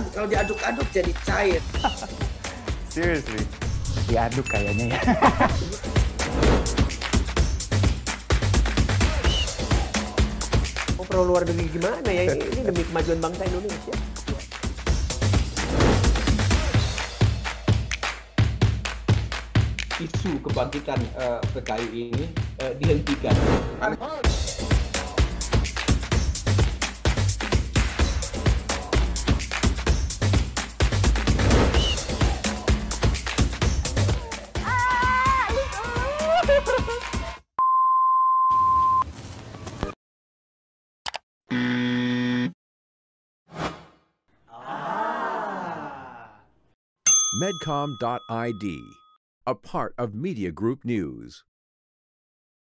Kalau diaduk-aduk jadi cair. Seriously? Diaduk kayaknya ya. Oh, pro luar negeri gimana ya? Ini demi kemajuan bangsa Indonesia. Isu kebangkitan PKI ini dihentikan. Medcom.id, a part of Media Group News.